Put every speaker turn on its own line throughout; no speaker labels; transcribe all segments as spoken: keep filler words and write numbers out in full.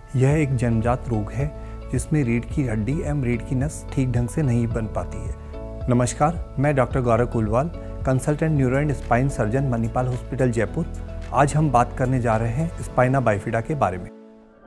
यह एक जन्मजात रोग है जिसमें रीढ़ की हड्डी एवं रीढ़ की नस ठीक ढंग से नहीं बन पाती है। नमस्कार, मैं doctor Gaurav Kulwal, consultant neuro and spine surgeon, Manipal hospital, Jaipur. आज हम बात करने जा रहे हैं स्पाइना बाइफिडा के बारे में।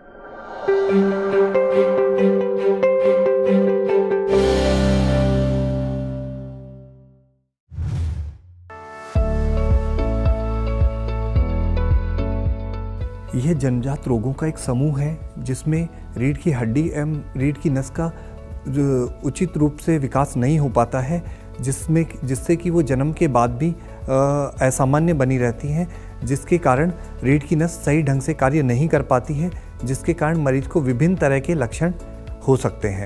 यह जन्मजात रोगों का एक समूह है जिसमें रीढ़ की हड्डी एवं रीढ़ की नस का उचित रूप से विकास नहीं हो पाता है, जिसमें जिससे कि वो जन्म के बाद भी असामान्य बनी रहती हैं, जिसके कारण रीढ़ की नस सही ढंग से कार्य नहीं कर पाती है, जिसके कारण मरीज को विभिन्न तरह के लक्षण हो सकते हैं।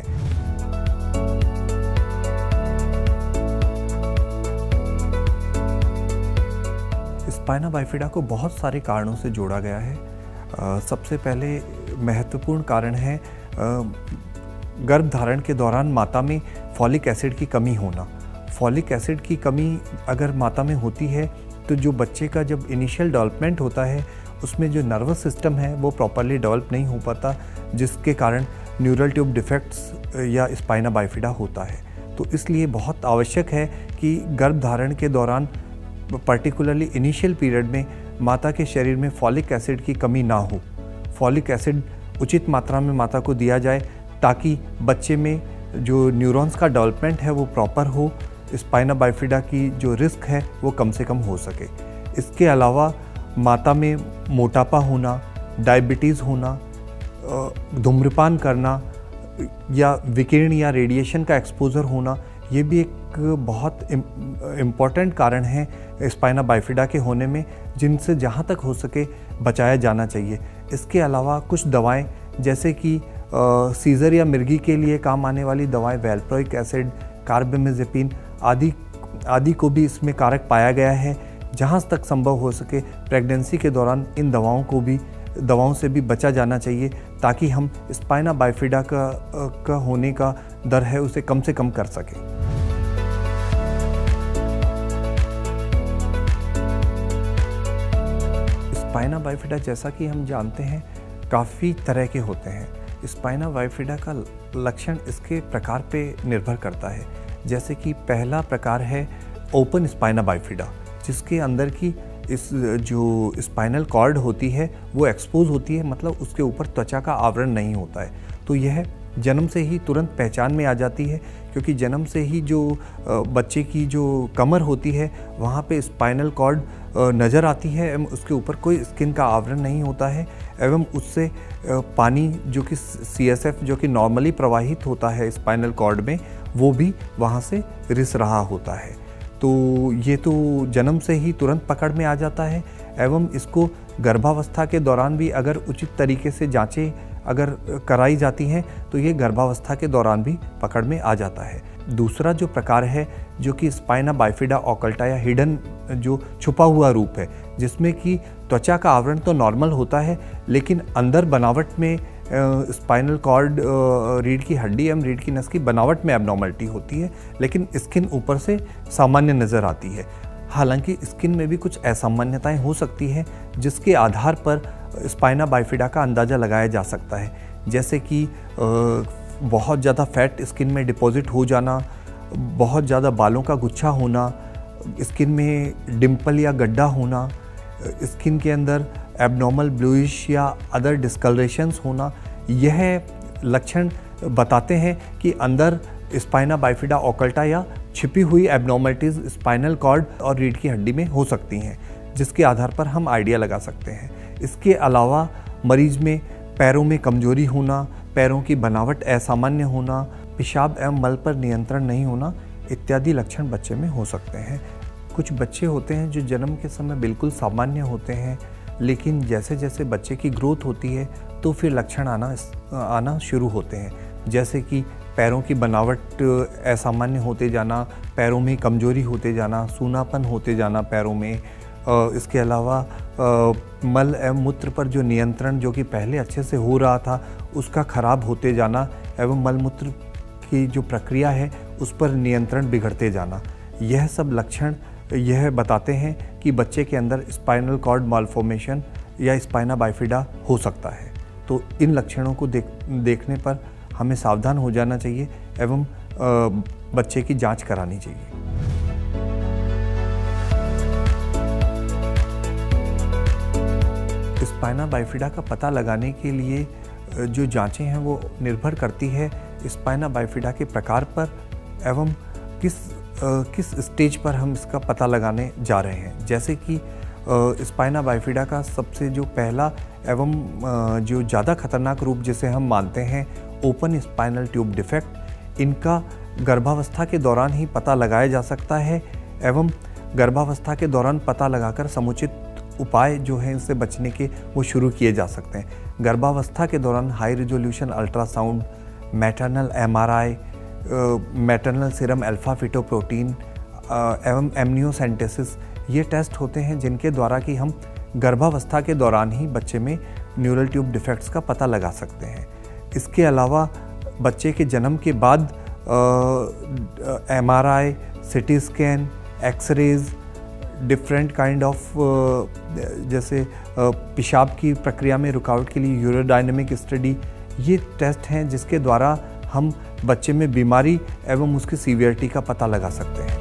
स्पाइना बाइफिडा को बहुत सारे कारणों से जोड़ा गया है। आ, सबसे पहले महत्वपूर्ण कारण है गर्भ धारण के दौरान माता में फॉलिक एसिड की कमी होना। फॉलिक एसिड की कमी अगर माता में होती है तो जो बच्चे का जब इनिशियल डेवलपमेंट होता है उसमें जो नर्वस सिस्टम है वो प्रॉपरली डेवलप नहीं हो पाता, जिसके कारण न्यूरल ट्यूब डिफेक्ट्स या स्पाइना बाइफिडा होता है। तो इसलिए बहुत आवश्यक है कि गर्भ धारण के दौरान पर्टिकुलरली इनिशियल पीरियड में माता के शरीर में फॉलिक एसिड की कमी ना हो। फॉलिक एसिड उचित मात्रा में माता को दिया जाए ताकि बच्चे में जो न्यूरॉन्स का डेवलपमेंट है वो प्रॉपर हो, स्पाइना बाइफिडा की जो रिस्क है वो कम से कम हो सके। इसके अलावा माता में मोटापा होना, डायबिटीज़ होना, धूम्रपान करना या विकिरण या रेडिएशन का एक्सपोजर होना, ये भी एक बहुत इम्पॉर्टेंट कारण है स्पाइना बाइफिडा के होने में, जिनसे जहाँ तक हो सके बचाया जाना चाहिए। इसके अलावा कुछ दवाएं जैसे कि सीज़र या मिर्गी के लिए काम आने वाली दवाएं वैल्प्रोइक एसिड, कार्बेमेज़ेपिन आदि आदि को भी इसमें कारक पाया गया है। जहाँ तक संभव हो सके प्रेगनेंसी के दौरान इन दवाओं को भी दवाओं से भी बचा जाना चाहिए ताकि हम स्पाइना बाइफिडा का, का होने का दर है उसे कम से कम कर सकें। स्पाइना बाइफिडा जैसा कि हम जानते हैं काफ़ी तरह के होते हैं। स्पाइना बाइफिडा का लक्षण इसके प्रकार पे निर्भर करता है। जैसे कि पहला प्रकार है ओपन स्पाइना बाइफिडा, जिसके अंदर की इस जो स्पाइनल कॉर्ड होती है वो एक्सपोज होती है, मतलब उसके ऊपर त्वचा का आवरण नहीं होता है। तो यह जन्म से ही तुरंत पहचान में आ जाती है, क्योंकि जन्म से ही जो बच्चे की जो कमर होती है वहाँ पे स्पाइनल कॉर्ड नज़र आती है एवं उसके ऊपर कोई स्किन का आवरण नहीं होता है, एवं उससे पानी जो कि सी एस एफ जो कि नॉर्मली प्रवाहित होता है स्पाइनल कॉर्ड में, वो भी वहाँ से रिस रहा होता है। तो ये तो जन्म से ही तुरंत पकड़ में आ जाता है, एवं इसको गर्भावस्था के दौरान भी अगर उचित तरीके से जांचें अगर कराई जाती हैं तो ये गर्भावस्था के दौरान भी पकड़ में आ जाता है। दूसरा जो प्रकार है जो कि स्पाइना बाइफिडा ऑकल्टा या हिडन जो छुपा हुआ रूप है, जिसमें कि त्वचा का आवरण तो नॉर्मल होता है लेकिन अंदर बनावट में स्पाइनल कॉर्ड, रीढ़ की हड्डी एवं रीढ़ की नस की बनावट में एबनॉर्मलिटी होती है, लेकिन स्किन ऊपर से सामान्य नज़र आती है। हालांकि स्किन में भी कुछ असामान्यताएं हो सकती हैं जिसके आधार पर स्पाइना बाइफिडा का अंदाज़ा लगाया जा सकता है। जैसे कि बहुत ज़्यादा फैट स्किन में डिपॉजिट हो जाना, बहुत ज़्यादा बालों का गुच्छा होना, स्किन में डिम्पल या गड्ढा होना, स्किन के अंदर एबनॉर्मल ब्लूइश या अदर डिस्कलरेशंस होना, यह लक्षण बताते हैं कि अंदर स्पाइना बाइफिडा ऑकल्टा या छिपी हुई एबनॉर्मलिटीज़ स्पाइनल कॉर्ड और रीढ़ की हड्डी में हो सकती हैं, जिसके आधार पर हम आइडिया लगा सकते हैं। इसके अलावा मरीज में पैरों में कमजोरी होना, पैरों की बनावट असामान्य होना, पेशाब एवं मल पर नियंत्रण नहीं होना इत्यादि लक्षण बच्चे में हो सकते हैं। कुछ बच्चे होते हैं जो जन्म के समय बिल्कुल सामान्य होते हैं, लेकिन जैसे जैसे बच्चे की ग्रोथ होती है तो फिर लक्षण आना आना शुरू होते हैं, जैसे कि पैरों की बनावट असामान्य होते जाना, पैरों में कमजोरी होते जाना, सूनापन होते जाना पैरों में। इसके अलावा मल एवं मूत्र पर जो नियंत्रण जो कि पहले अच्छे से हो रहा था उसका खराब होते जाना, एवं मल मूत्र की जो प्रक्रिया है उस पर नियंत्रण बिगड़ते जाना, यह सब लक्षण यह बताते हैं कि बच्चे के अंदर स्पाइनल कॉर्ड मालफॉर्मेशन या स्पाइना बाइफिडा हो सकता है। तो इन लक्षणों को देख देखने पर हमें सावधान हो जाना चाहिए एवं बच्चे की जांच करानी चाहिए। स्पाइना बाइफिडा का पता लगाने के लिए जो जांचें हैं वो निर्भर करती है स्पाइना बाइफिडा के प्रकार पर एवं किस किस स्टेज पर हम इसका पता लगाने जा रहे हैं। जैसे कि स्पाइना बाइफिडा का सबसे जो पहला एवं जो ज़्यादा खतरनाक रूप जिसे हम मानते हैं ओपन स्पाइनल ट्यूब डिफेक्ट, इनका गर्भावस्था के दौरान ही पता लगाया जा सकता है एवं गर्भावस्था के दौरान पता लगाकर समुचित उपाय जो हैं इनसे बचने के वो शुरू किए जा सकते हैं। गर्भावस्था के दौरान high resolution ultrasound, maternal MRI, maternal serum alpha fetoprotein एवं एमनियोसेंटेसिस ये टेस्ट होते हैं जिनके द्वारा कि हम गर्भावस्था के दौरान ही बच्चे में न्यूरल ट्यूब डिफेक्ट्स का पता लगा सकते हैं। इसके अलावा बच्चे के जन्म के बाद MRI, CT scan, x-rays, different kind of जैसे पेशाब की प्रक्रिया में रुकावट के लिए यूरोडायनेमिक स्टडी, ये टेस्ट हैं जिसके द्वारा हम बच्चे में बीमारी एवं उसकी सीवियरिटी का पता लगा सकते हैं।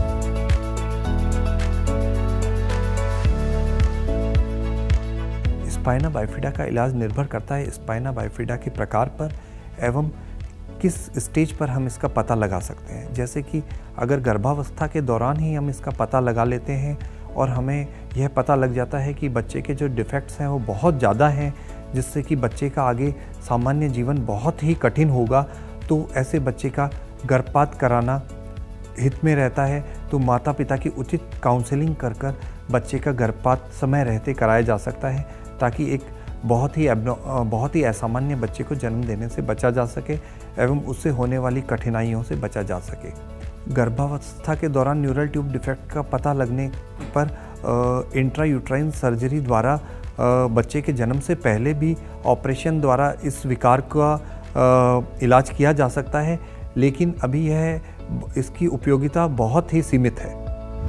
स्पाइना बाइफिडा का इलाज निर्भर करता है स्पाइना बाइफिडा के प्रकार पर एवं किस स्टेज पर हम इसका पता लगा सकते हैं। जैसे कि अगर गर्भावस्था के दौरान ही हम इसका पता लगा लेते हैं और हमें यह पता लग जाता है कि बच्चे के जो डिफेक्ट्स हैं वो बहुत ज़्यादा हैं जिससे कि बच्चे का आगे सामान्य जीवन बहुत ही कठिन होगा, तो ऐसे बच्चे का गर्भपात कराना हित में रहता है। तो माता पिता की उचित काउंसलिंग कर कर बच्चे का गर्भपात समय रहते कराया जा सकता है ताकि एक बहुत ही बहुत ही असामान्य बच्चे को जन्म देने से बचा जा सके एवं उससे होने वाली कठिनाइयों से बचा जा सके। गर्भावस्था के दौरान न्यूरल ट्यूब डिफेक्ट का पता लगने पर इंट्रायूट्राइन सर्जरी द्वारा आ, बच्चे के जन्म से पहले भी ऑपरेशन द्वारा इस विकार का आ, इलाज किया जा सकता है, लेकिन अभी यह इसकी उपयोगिता बहुत ही सीमित है।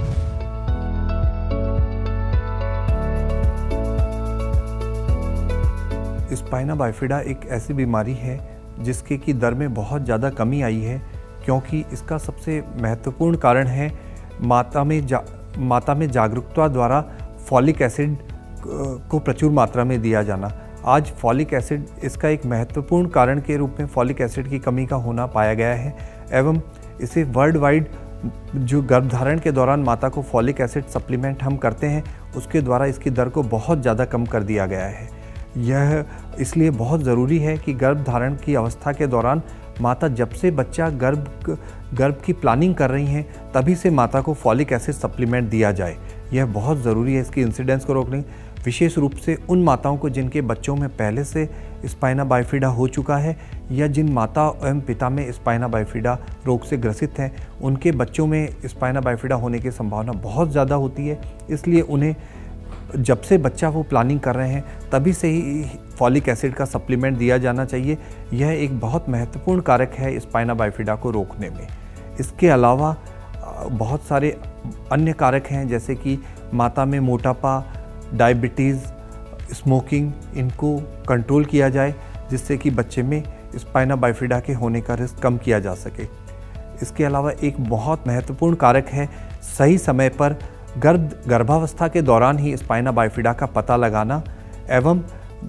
स्पाइना बाइफिडा एक ऐसी बीमारी है जिसके की दर में बहुत ज़्यादा कमी आई है, क्योंकि इसका सबसे महत्वपूर्ण कारण है माता में जा माता में जागरूकता द्वारा फॉलिक एसिड को प्रचुर मात्रा में दिया जाना। आज फॉलिक एसिड इसका एक महत्वपूर्ण कारण के रूप में फॉलिक एसिड की कमी का होना पाया गया है एवं इसे वर्ल्ड वाइड जो गर्भधारण के दौरान माता को फॉलिक एसिड सप्लीमेंट हम करते हैं उसके द्वारा इसकी दर को बहुत ज़्यादा कम कर दिया गया है। यह इसलिए बहुत ज़रूरी है कि गर्भधारण की अवस्था के दौरान माता जब से बच्चा गर्भ गर्भ की प्लानिंग कर रही हैं तभी से माता को फॉलिक एसिड सप्लीमेंट दिया जाए। यह बहुत ज़रूरी है इसकी इंसिडेंस को रोकने, विशेष रूप से उन माताओं को जिनके बच्चों में पहले से स्पाइना बाइफिडा हो चुका है या जिन माता एवं पिता में स्पाइना बाइफिडा रोग से ग्रसित हैं, उनके बच्चों में स्पाइना बाइफिडा होने की संभावना बहुत ज़्यादा होती है। इसलिए उन्हें जब से बच्चा वो प्लानिंग कर रहे हैं तभी से ही फॉलिक एसिड का सप्लीमेंट दिया जाना चाहिए। यह एक बहुत महत्वपूर्ण कारक है स्पाइना बाइफिडा को रोकने में। इसके अलावा बहुत सारे अन्य कारक हैं जैसे कि माता में मोटापा, डायबिटीज़, स्मोकिंग, इनको कंट्रोल किया जाए जिससे कि बच्चे में स्पाइना बाइफिडा के होने का रिस्क कम किया जा सके। इसके अलावा एक बहुत महत्वपूर्ण कारक है सही समय पर गर्भ गर्भावस्था के दौरान ही स्पाइना बाइफिडा का पता लगाना एवं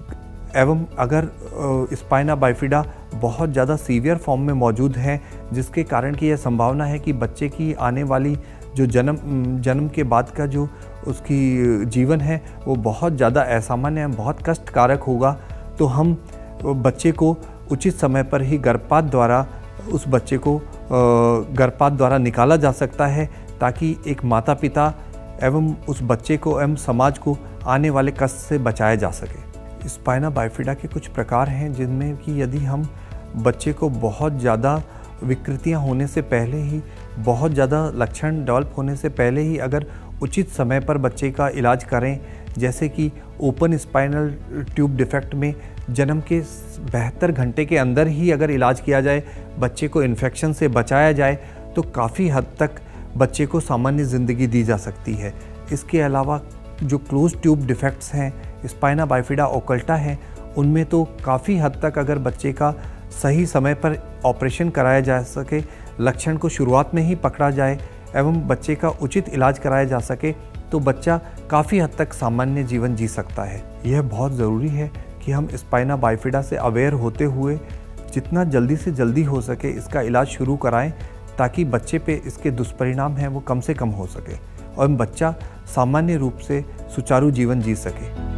एवं अगर स्पाइना बाइफिडा बहुत ज़्यादा सीवियर फॉर्म में मौजूद है जिसके कारण कि यह संभावना है कि बच्चे की आने वाली जो जन्म जन्म के बाद का जो उसकी जीवन है वो बहुत ज़्यादा असामान्य है, बहुत कष्टकारक होगा, तो हम बच्चे को उचित समय पर ही गर्भपात द्वारा उस बच्चे को गर्भपात द्वारा निकाला जा सकता है ताकि एक माता पिता एवं उस बच्चे को एवं समाज को आने वाले कष्ट से बचाया जा सके। स्पाइना बाइफिडा के कुछ प्रकार हैं जिनमें कि यदि हम बच्चे को बहुत ज़्यादा विकृतियां होने से पहले ही, बहुत ज़्यादा लक्षण डेवलप होने से पहले ही अगर उचित समय पर बच्चे का इलाज करें, जैसे कि ओपन स्पाइनल ट्यूब डिफेक्ट में जन्म के बहत्तर घंटे के अंदर ही अगर इलाज किया जाए, बच्चे को इन्फेक्शन से बचाया जाए, तो काफ़ी हद तक बच्चे को सामान्य ज़िंदगी दी जा सकती है। इसके अलावा जो क्लोज ट्यूब डिफेक्ट्स हैं, स्पाइना बाइफिडा ओकल्टा है, उनमें तो काफ़ी हद तक अगर बच्चे का सही समय पर ऑपरेशन कराया जा सके, लक्षण को शुरुआत में ही पकड़ा जाए एवं बच्चे का उचित इलाज कराया जा सके, तो बच्चा काफ़ी हद तक सामान्य जीवन जी सकता है। यह बहुत ज़रूरी है कि हम स्पाइना बाइफिडा से अवेयर होते हुए जितना जल्दी से जल्दी हो सके इसका इलाज शुरू कराएं, ताकि बच्चे पे इसके दुष्परिणाम हैं वो कम से कम हो सके और बच्चा सामान्य रूप से सुचारू जीवन जी सके।